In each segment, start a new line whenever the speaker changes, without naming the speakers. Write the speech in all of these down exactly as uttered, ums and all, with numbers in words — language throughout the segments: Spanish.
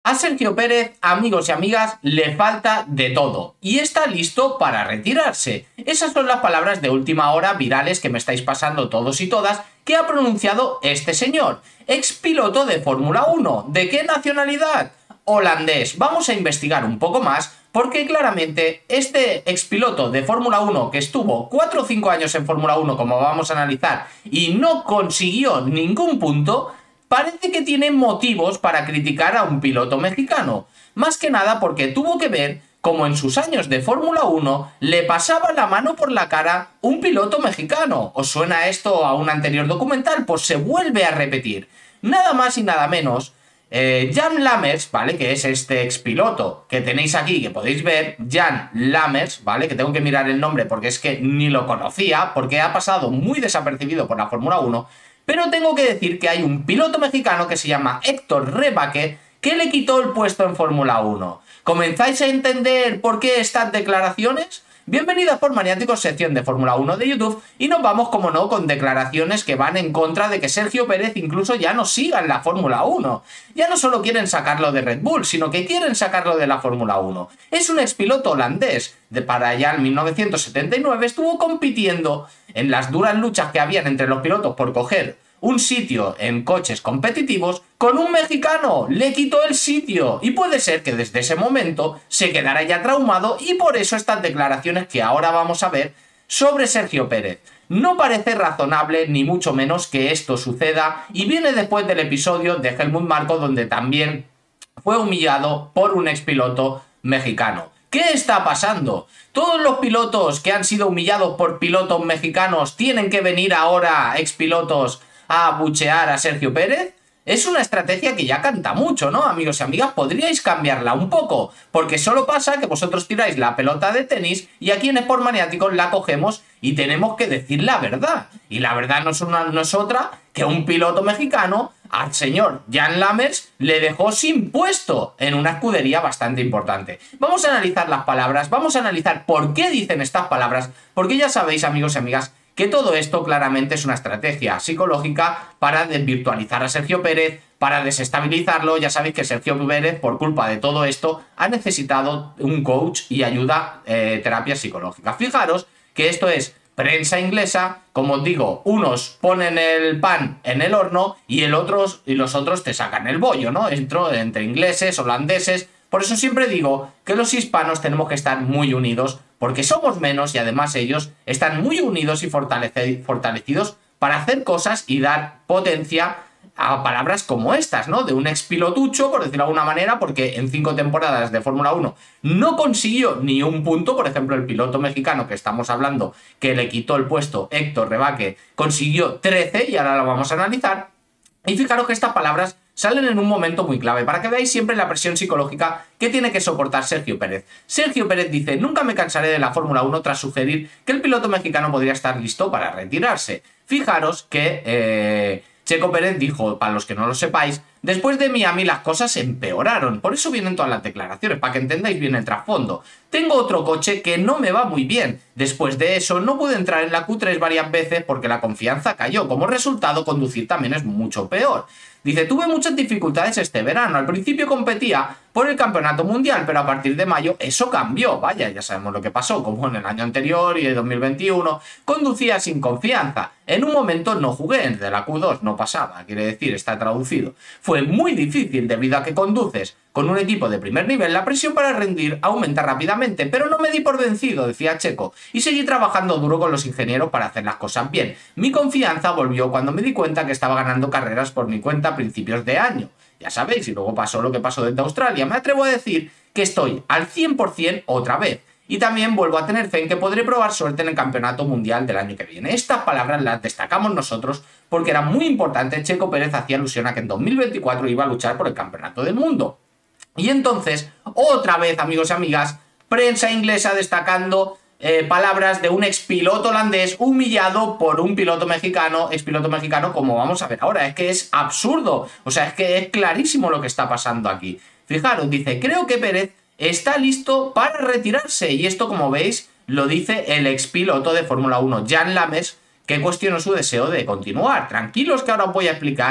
A Sergio Pérez, amigos y amigas, le falta de todo y está listo para retirarse. Esas son las palabras de última hora virales que me estáis pasando todos y todas que ha pronunciado este señor, expiloto de Fórmula uno. ¿De qué nacionalidad? Holandés. Vamos a investigar un poco más porque claramente este expiloto de Fórmula uno que estuvo cuatro o cinco años en Fórmula uno, como vamos a analizar, y no consiguió ningún punto, parece que tiene motivos para criticar a un piloto mexicano, más que nada porque tuvo que ver cómo en sus años de Fórmula uno le pasaba la mano por la cara un piloto mexicano. ¿Os suena esto a un anterior documental? Pues se vuelve a repetir. Nada más y nada menos, eh, Jan Lammers, ¿vale? Que es este expiloto que tenéis aquí, que podéis ver, Jan Lammers, ¿vale? Que tengo que mirar el nombre porque es que ni lo conocía, porque ha pasado muy desapercibido por la Fórmula uno. Pero tengo que decir que hay un piloto mexicano que se llama Héctor Rebaque que le quitó el puesto en Fórmula uno. ¿Comenzáis a entender por qué estas declaraciones? Bienvenidos por Maniáticos, sección de Fórmula uno de YouTube, y nos vamos, como no, con declaraciones que van en contra de que Sergio Pérez incluso ya no siga en la Fórmula uno. Ya no solo quieren sacarlo de Red Bull, sino que quieren sacarlo de la Fórmula uno. Es un expiloto holandés. De para allá en mil novecientos setenta y nueve estuvo compitiendo en las duras luchas que habían entre los pilotos por coger un sitio en coches competitivos con un mexicano. Le quitó el sitio y puede ser que desde ese momento se quedara ya traumado, y por eso estas declaraciones que ahora vamos a ver sobre Sergio Pérez. No parece razonable ni mucho menos que esto suceda, y viene después del episodio de Helmut Marko, donde también fue humillado por un expiloto mexicano. ¿Qué está pasando? ¿Todos los pilotos que han sido humillados por pilotos mexicanos tienen que venir ahora, expilotos, a abuchear a Sergio Pérez? Es una estrategia que ya canta mucho, ¿no, amigos y amigas? Podríais cambiarla un poco, porque solo pasa que vosotros tiráis la pelota de tenis y aquí en Sport Maniáticos la cogemos y tenemos que decir la verdad. Y la verdad no es, una, no es otra que un piloto mexicano al señor Jan Lammers le dejó sin puesto en una escudería bastante importante. Vamos a analizar las palabras, vamos a analizar por qué dicen estas palabras, porque ya sabéis, amigos y amigas, que todo esto claramente es una estrategia psicológica para desvirtualizar a Sergio Pérez, para desestabilizarlo. Ya sabéis que Sergio Pérez, por culpa de todo esto, ha necesitado un coach y ayuda, eh, terapia psicológica. Fijaros que esto es prensa inglesa. Como os digo, unos ponen el pan en el horno y, el otros, y los otros te sacan el bollo, ¿no? Entre, entre ingleses, holandeses. Por eso siempre digo que los hispanos tenemos que estar muy unidos, porque somos menos y además ellos están muy unidos y fortalecidos para hacer cosas y dar potencia a palabras como estas, ¿no? De un expilotucho, por decirlo de alguna manera, porque en cinco temporadas de Fórmula uno no consiguió ni un punto. Por ejemplo, el piloto mexicano que estamos hablando, que le quitó el puesto, Héctor Rebaque, consiguió trece, y ahora lo vamos a analizar. Y fijaros que estas palabras salen en un momento muy clave, para que veáis siempre la presión psicológica que tiene que soportar Sergio Pérez. Sergio Pérez dice: nunca me cansaré de la Fórmula uno, tras sugerir que el piloto mexicano podría estar listo para retirarse. Fijaros que eh, Checo Pérez dijo, para los que no lo sepáis: después de Miami las cosas empeoraron. Por eso vienen todas las declaraciones, para que entendáis bien el trasfondo. Tengo otro coche que no me va muy bien. Después de eso no pude entrar en la Q tres varias veces porque la confianza cayó. Como resultado, conducir también es mucho peor. Dice: tuve muchas dificultades este verano. Al principio competía por el campeonato mundial, pero a partir de mayo eso cambió. Vaya, ya sabemos lo que pasó, como en el año anterior y en dos mil veintiuno. Conducía sin confianza. En un momento no jugué, de la Q dos no pasaba, quiere decir, está traducido. Fue muy difícil debido a que conduces con un equipo de primer nivel, la presión para rendir aumenta rápidamente, pero no me di por vencido, decía Checo, y seguí trabajando duro con los ingenieros para hacer las cosas bien. Mi confianza volvió cuando me di cuenta que estaba ganando carreras por mi cuenta a principios de año. Ya sabéis, y luego pasó lo que pasó desde Australia. Me atrevo a decir que estoy al cien por cien otra vez. Y también vuelvo a tener fe en que podré probar suerte en el campeonato mundial del año que viene. Estas palabras las destacamos nosotros porque era muy importante. Checo Pérez hacía alusión a que en dos mil veinticuatro iba a luchar por el campeonato del mundo. Y entonces, otra vez, amigos y amigas, prensa inglesa destacando eh, palabras de un expiloto holandés humillado por un piloto mexicano, expiloto mexicano, como vamos a ver ahora. Es que es absurdo, o sea, es que es clarísimo lo que está pasando aquí. Fijaros, dice: creo que Pérez está listo para retirarse. Y esto, como veis, lo dice el expiloto de Fórmula uno, Jan Lammers, que cuestionó su deseo de continuar. Tranquilos, que ahora os voy a explicar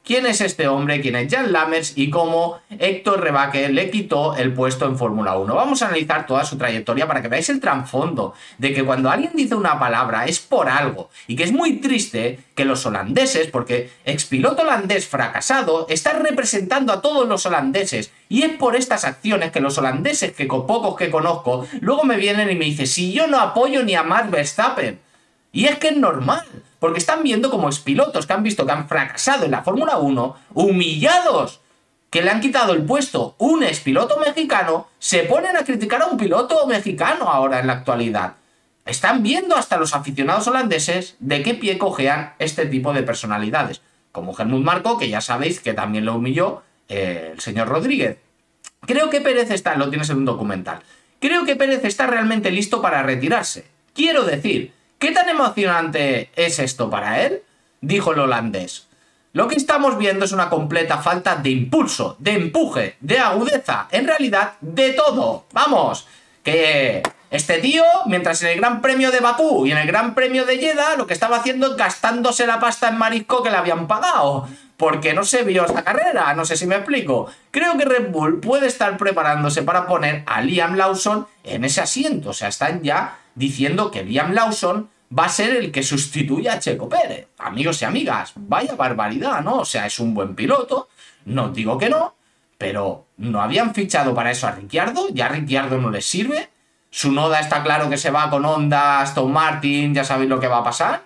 quién es este hombre, quién es Jan Lammers y cómo Héctor Rebaque le quitó el puesto en Fórmula uno. Vamos a analizar toda su trayectoria para que veáis el trasfondo de que cuando alguien dice una palabra es por algo y que es muy triste que los holandeses, porque expiloto holandés fracasado, está representando a todos los holandeses y es por estas acciones que los holandeses, que con pocos que conozco, luego me vienen y me dicen si yo no apoyo ni a Max Verstappen. Y es que es normal, porque están viendo como expilotos que han visto que han fracasado en la Fórmula uno, humillados, que le han quitado el puesto un expiloto mexicano, se ponen a criticar a un piloto mexicano ahora en la actualidad. Están viendo hasta los aficionados holandeses de qué pie cojean este tipo de personalidades, como Helmut Marko, que ya sabéis que también lo humilló eh, el señor Rodríguez. Creo que Pérez está, lo tienes en un documental, creo que Pérez está realmente listo para retirarse. Quiero decir, ¿qué tan emocionante es esto para él? Dijo el holandés. Lo que estamos viendo es una completa falta de impulso, de empuje, de agudeza, en realidad de todo. Vamos, que este tío, mientras en el Gran Premio de Bakú y en el Gran Premio de Jeddah, lo que estaba haciendo es gastándose la pasta en marisco que le habían pagado, porque no se vio esta carrera, no sé si me explico. Creo que Red Bull puede estar preparándose para poner a Liam Lawson en ese asiento, o sea, están ya diciendo que Liam Lawson va a ser el que sustituya a Checo Pérez. Amigos y amigas, vaya barbaridad, ¿no? O sea, es un buen piloto, no digo que no, pero ¿no habían fichado para eso a Ricciardo? ¿Ya a Ricciardo no les sirve? Tsunoda está claro que se va con Honda, Aston Martin, ya sabéis lo que va a pasar.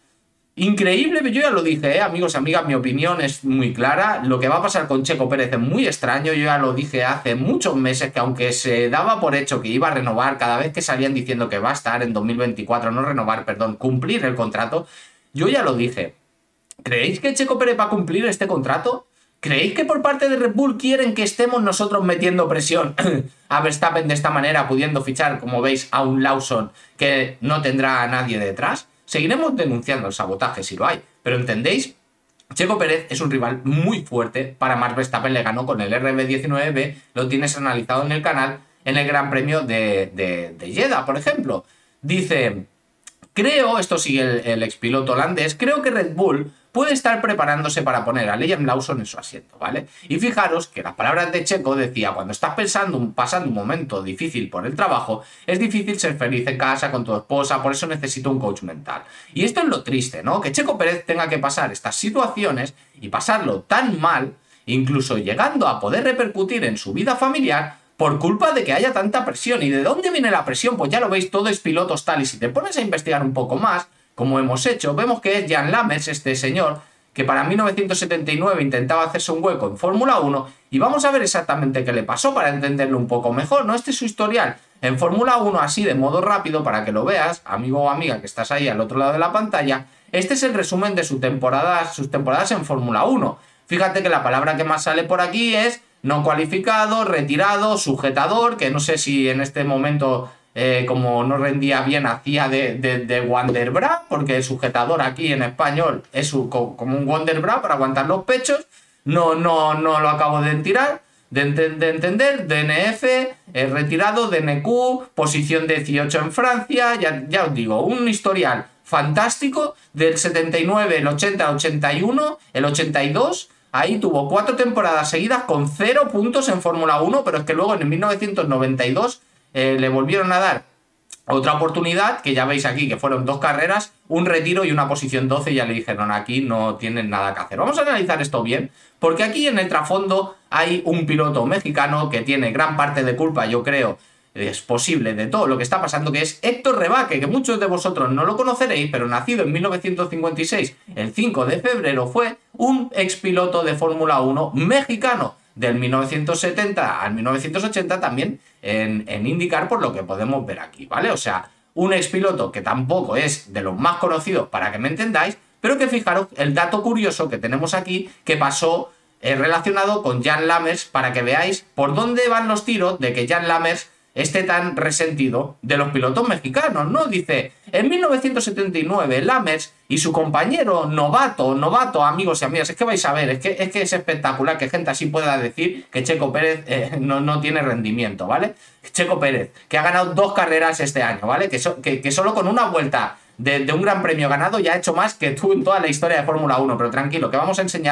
Increíble, yo ya lo dije, ¿eh? Amigos y amigas, mi opinión es muy clara. Lo que va a pasar con Checo Pérez es muy extraño. Yo ya lo dije hace muchos meses que aunque se daba por hecho que iba a renovar, cada vez que salían diciendo que va a estar en dos mil veinticuatro, no renovar, perdón, cumplir el contrato, yo ya lo dije. ¿Creéis que Checo Pérez va a cumplir este contrato? ¿Creéis que por parte de Red Bull quieren que estemos nosotros metiendo presión a Verstappen de esta manera, pudiendo fichar, como veis, a un Lawson que no tendrá a nadie detrás? Seguiremos denunciando el sabotaje si lo hay, pero ¿entendéis? Checo Pérez es un rival muy fuerte para Max Verstappen, le ganó con el R B diecinueve B, lo tienes analizado en el canal, en el Gran Premio de, de, de Jeddah, por ejemplo. Dice, creo, esto sigue el, el expiloto holandés, creo que Red Bull puede estar preparándose para poner a Liam Lawson en su asiento, ¿vale? Y fijaros que las palabras de Checo decía, cuando estás pensando, pasando un momento difícil por el trabajo, es difícil ser feliz en casa con tu esposa, por eso necesito un coach mental. Y esto es lo triste, ¿no? Que Checo Pérez tenga que pasar estas situaciones y pasarlo tan mal, incluso llegando a poder repercutir en su vida familiar, por culpa de que haya tanta presión. ¿Y de dónde viene la presión? Pues ya lo veis, todo es pilotos tal, y si te pones a investigar un poco más, como hemos hecho, vemos que es Jan Lammers, este señor, que para mil novecientos setenta y nueve intentaba hacerse un hueco en Fórmula uno, y vamos a ver exactamente qué le pasó para entenderlo un poco mejor, ¿no? Este es su historial en Fórmula uno, así de modo rápido, para que lo veas, amigo o amiga que estás ahí al otro lado de la pantalla. Este es el resumen de su temporada, sus temporadas en Fórmula uno. Fíjate que la palabra que más sale por aquí es no cualificado, retirado, sujetador, que no sé si en este momento... Eh, como no rendía bien, hacía de, de, de Wonderbra, porque el sujetador aquí en español es su, como un Wonderbra para aguantar los pechos. No, no, no lo acabo de tirar, de, de entender. D N F, eh, retirado, D N Q, posición dieciocho en Francia, ya, ya os digo, un historial fantástico del setenta y nueve, el ochenta, el ochenta y uno, el ochenta y dos. Ahí tuvo cuatro temporadas seguidas con cero puntos en Fórmula uno, pero es que luego en mil novecientos noventa y dos Eh, le volvieron a dar otra oportunidad, que ya veis aquí que fueron dos carreras, un retiro y una posición doce, y ya le dijeron aquí no tienen nada que hacer. Vamos a analizar esto bien, porque aquí en el trasfondo hay un piloto mexicano que tiene gran parte de culpa, yo creo, es posible, de todo lo que está pasando, que es Héctor Rebaque, que muchos de vosotros no lo conoceréis, pero nacido en mil novecientos cincuenta y seis, el cinco de febrero, fue un expiloto de Fórmula uno mexicano, del mil novecientos setenta al mil novecientos ochenta también en, en IndyCar, por lo que podemos ver aquí, ¿vale? O sea, un expiloto que tampoco es de los más conocidos, para que me entendáis, pero que fijaros el dato curioso que tenemos aquí, que pasó eh, relacionado con Jan Lammers, para que veáis por dónde van los tiros de que Jan Lammers esté tan resentido de los pilotos mexicanos, ¿no? Dice, en mil novecientos setenta y nueve, Lammers y su compañero novato, novato, amigos y amigas, es que vais a ver, es que es, que es espectacular que gente así pueda decir que Checo Pérez eh, no, no tiene rendimiento, ¿vale? Checo Pérez, que ha ganado dos carreras este año, ¿vale? Que, so, que, que solo con una vuelta de, de un gran premio ganado ya ha hecho más que tú en toda la historia de Fórmula uno, pero tranquilo, que vamos a enseñar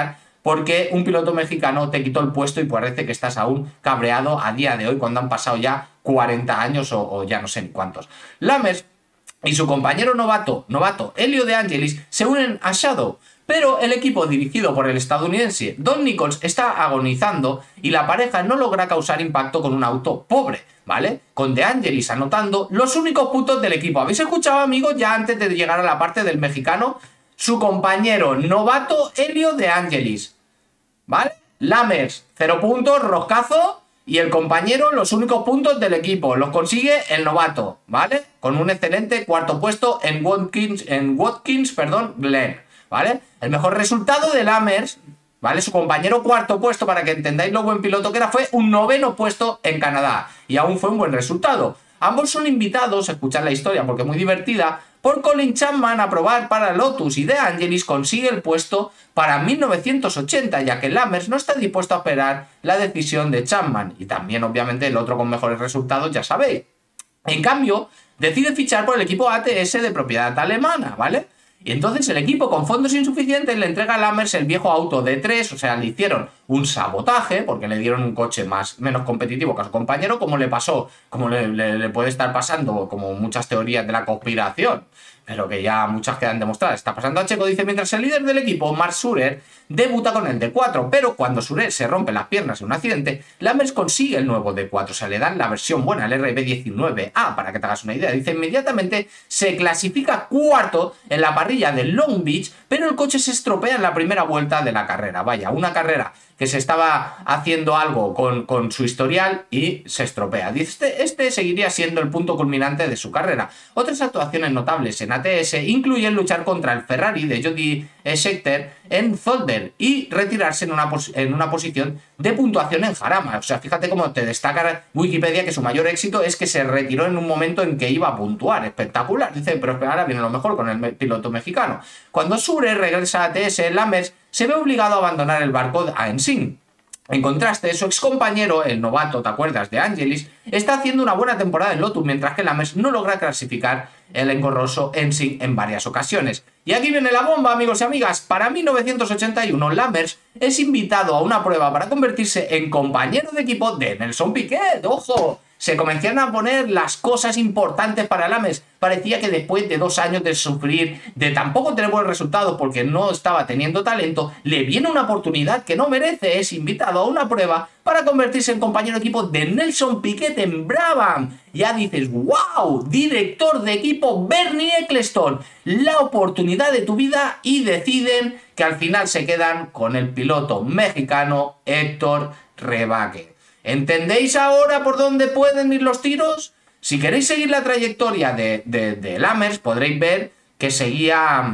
porque un piloto mexicano te quitó el puesto y parece que estás aún cabreado a día de hoy cuando han pasado ya cuarenta años o, o ya no sé ni cuántos. Lammers y su compañero novato, novato Helio De Angelis se unen a Shadow, pero el equipo dirigido por el estadounidense Don Nichols está agonizando y la pareja no logra causar impacto con un auto pobre, ¿vale? Con De Angelis anotando los únicos puntos del equipo. ¿Habéis escuchado, amigos? Ya antes de llegar a la parte del mexicano, su compañero novato Helio De Angelis, ¿vale? Lammers, cero puntos, roscazo. Y el compañero, los únicos puntos del equipo, los consigue el novato, ¿vale? Con un excelente cuarto puesto en Watkins, en Watkins, perdón, Glen, ¿vale? El mejor resultado de Lammers, ¿vale? Su compañero cuarto puesto, para que entendáis lo buen piloto que era, fue un noveno puesto en Canadá. Y aún fue un buen resultado. Ambos son invitados a escuchar la historia porque es muy divertida por Colin Chapman a probar para Lotus, y De Angelis consigue el puesto para mil novecientos ochenta, ya que Lammers no está dispuesto a esperar la decisión de Chapman, y también obviamente el otro con mejores resultados, ya sabéis. En cambio, decide fichar por el equipo A T S de propiedad alemana, ¿vale? Y entonces el equipo, con fondos insuficientes, le entrega a Lammers el viejo auto D tres, o sea, le hicieron un sabotaje porque le dieron un coche más, menos competitivo que a su compañero, como le pasó, como le, le, le puede estar pasando, como muchas teorías de la conspiración, pero que ya muchas quedan demostradas. Está pasando a Checo, dice, mientras el líder del equipo, Mark Surer, debuta con el D cuatro, pero cuando Surer se rompe las piernas en un accidente, Lammers consigue el nuevo D cuatro, o sea, le dan la versión buena, el R B diecinueve A, para que te hagas una idea. Dice, inmediatamente se clasifica cuarto en la parrilla de Long Beach, pero el coche se estropea en la primera vuelta de la carrera. Vaya, una carrera que se estaba haciendo algo con, con su historial y se estropea. Este, este seguiría siendo el punto culminante de su carrera. Otras actuaciones notables en A T S incluyen luchar contra el Ferrari de Jody Scheckter en Zolder y retirarse en una, en una posición de puntuación en Jarama. O sea, fíjate cómo te destaca Wikipedia que su mayor éxito es que se retiró en un momento en que iba a puntuar. Espectacular. Dice, pero ahora viene lo mejor con el piloto mexicano. Cuando Sure regresa a A T S, Lammers se ve obligado a abandonar el barco a Ensign. En contraste, su excompañero, el novato, ¿te acuerdas?, De Angelis, está haciendo una buena temporada en Lotus, mientras que Lammers no logra clasificar el engorroso Ensign en varias ocasiones. Y aquí viene la bomba, amigos y amigas. Para mil novecientos ochenta y uno, Lammers es invitado a una prueba para convertirse en compañero de equipo de Nelson Piquet. ¡Ojo! Se comenzaron a poner las cosas importantes para Lammers. Parecía que después de dos años de sufrir, de tampoco tener buenos resultados porque no estaba teniendo talento, le viene una oportunidad que no merece. Es invitado a una prueba para convertirse en compañero de equipo de Nelson Piquet en Brabham. Ya dices, wow, director de equipo Bernie Ecclestone, la oportunidad de tu vida, y deciden que al final se quedan con el piloto mexicano Héctor Rebaque. ¿Entendéis ahora por dónde pueden ir los tiros? Si queréis seguir la trayectoria de, de, de Lammers, podréis ver que seguía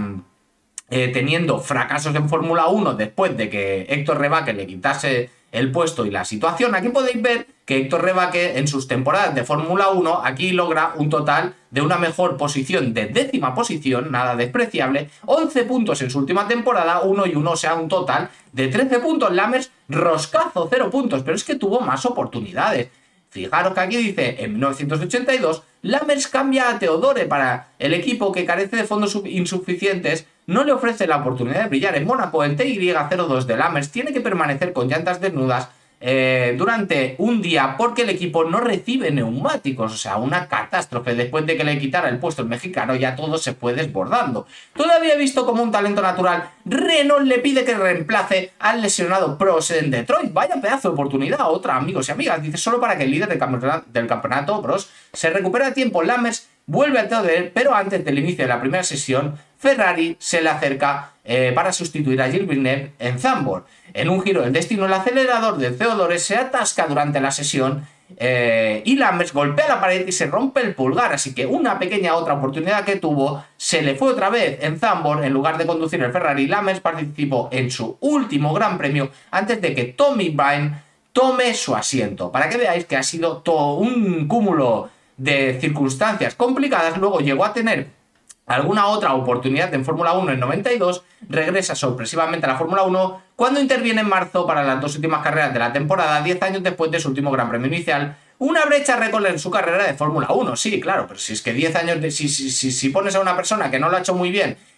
eh, teniendo fracasos en Fórmula uno después de que Héctor Rebaque le quitase el puesto y la situación. Aquí podéis ver que Héctor Rebaque en sus temporadas de Fórmula uno aquí logra un total de una mejor posición de décima posición, nada despreciable, once puntos en su última temporada, uno y uno, o sea, un total de trece puntos. Lammers, roscazo, cero puntos, pero es que tuvo más oportunidades. Fijaros que aquí dice, en mil novecientos ochenta y dos, Lammers cambia a Teodore para el equipo que carece de fondos insuficientes, no le ofrece la oportunidad de brillar en Mónaco. El T Y cero dos de Lammers tiene que permanecer con llantas desnudas eh, durante un día porque el equipo no recibe neumáticos, o sea, una catástrofe. Después de que le quitara el puesto el mexicano, ya todo se fue desbordando. Todavía visto como un talento natural, Renault le pide que reemplace al lesionado Prost en Detroit. Vaya pedazo de oportunidad, otra, amigos y amigas. Dice, solo para que el líder del campeonato, del campeonato Prost, se recupere a tiempo. Lammers vuelve al Teodore, pero antes del inicio de la primera sesión, Ferrari se le acerca eh, para sustituir a Gilles Villeneuve en Zandvoort. En un giro del destino, el acelerador de Teodore se atasca durante la sesión eh, y Lammers golpea la pared y se rompe el pulgar, así que una pequeña otra oportunidad que tuvo se le fue otra vez en Zandvoort. En lugar de conducir el Ferrari, Lammers participó en su último gran premio antes de que Tommy Byrne tome su asiento. Para que veáis que ha sido todo un cúmulo de circunstancias complicadas. Luego llegó a tener alguna otra oportunidad en Fórmula uno en noventa y dos, regresa sorpresivamente a la Fórmula uno cuando interviene en marzo para las dos últimas carreras de la temporada, diez años después de su último gran premio inicial. Una brecha récord en su carrera de Fórmula uno, sí, claro, pero si es que diez años, de, si, si, si, si pones a una persona que no lo ha hecho muy bien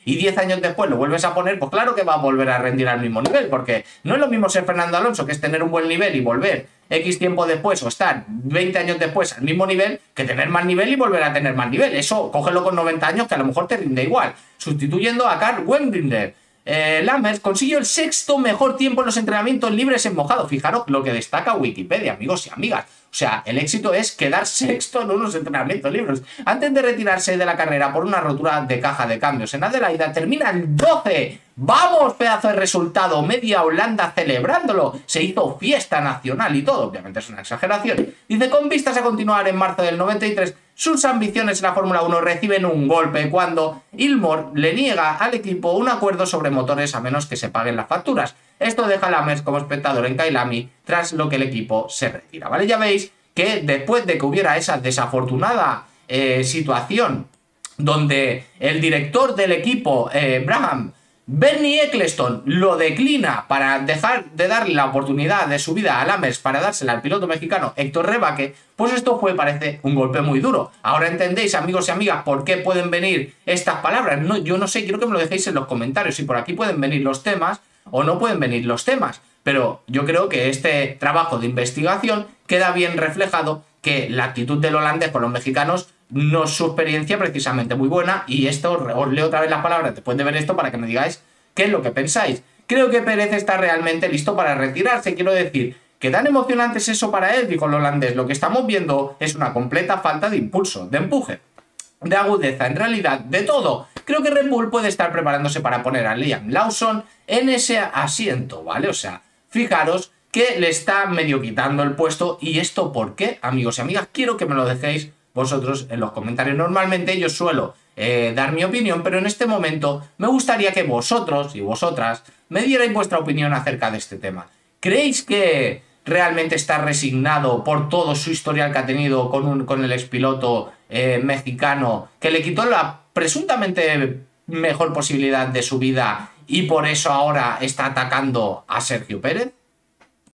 y diez años después lo vuelves a poner, pues claro que va a volver a rendir al mismo nivel, porque no es lo mismo ser Fernando Alonso, que es tener un buen nivel y volver X tiempo después o estar veinte años después al mismo nivel, que tener más nivel y volver a tener más nivel. Eso, cógelo con noventa años que a lo mejor te rinde igual. Sustituyendo a Karl Wendlinger. Eh, Lammers consiguió el sexto mejor tiempo en los entrenamientos libres en mojado. Fijaros lo que destaca Wikipedia, amigos y amigas. O sea, el éxito es quedar sexto en unos entrenamientos libres. Antes de retirarse de la carrera por una rotura de caja de cambios en Adelaida, termina el doce. ¡Vamos, pedazo de resultado! Media Holanda celebrándolo. Se hizo fiesta nacional y todo. Obviamente es una exageración. Dice, con vistas a continuar en marzo del noventa y tres, sus ambiciones en la Fórmula uno reciben un golpe cuando Ilmor le niega al equipo un acuerdo sobre motores a menos que se paguen las facturas. Esto deja a Lammers como espectador en Kyalami, tras lo que el equipo se retira, ¿vale? Ya veis que después de que hubiera esa desafortunada eh, situación donde el director del equipo, eh, Brabham, Bernie Ecclestone, lo declina para dejar de darle la oportunidad de subida a Lammers para dársela al piloto mexicano Héctor Rebaque, pues esto fue, parece, un golpe muy duro. Ahora entendéis, amigos y amigas, por qué pueden venir estas palabras. No, yo no sé, quiero que me lo dejéis en los comentarios, si por aquí pueden venir los temas o no pueden venir los temas. Pero yo creo que este trabajo de investigación queda bien reflejado, que la actitud del holandés con los mexicanos no es su experiencia precisamente muy buena, y esto, os leo otra vez las palabras después de ver esto para que me digáis qué es lo que pensáis. Creo que Pérez está realmente listo para retirarse, quiero decir, que tan emocionante es eso para él, dijo el holandés. Lo que estamos viendo es una completa falta de impulso, de empuje, de agudeza, en realidad, de todo. Creo que Red Bull puede estar preparándose para poner a Liam Lawson en ese asiento, ¿vale? O sea, fijaros que le está medio quitando el puesto. ¿Y esto por qué, amigos y amigas? Quiero que me lo dejéis vosotros en los comentarios. Normalmente yo suelo eh, dar mi opinión, pero en este momento me gustaría que vosotros y vosotras me dierais vuestra opinión acerca de este tema. ¿Creéis que realmente está resignado por todo su historial que ha tenido con, un, con el expiloto eh, mexicano, que le quitó la presuntamente mejor posibilidad de su vida y por eso ahora está atacando a Sergio Pérez?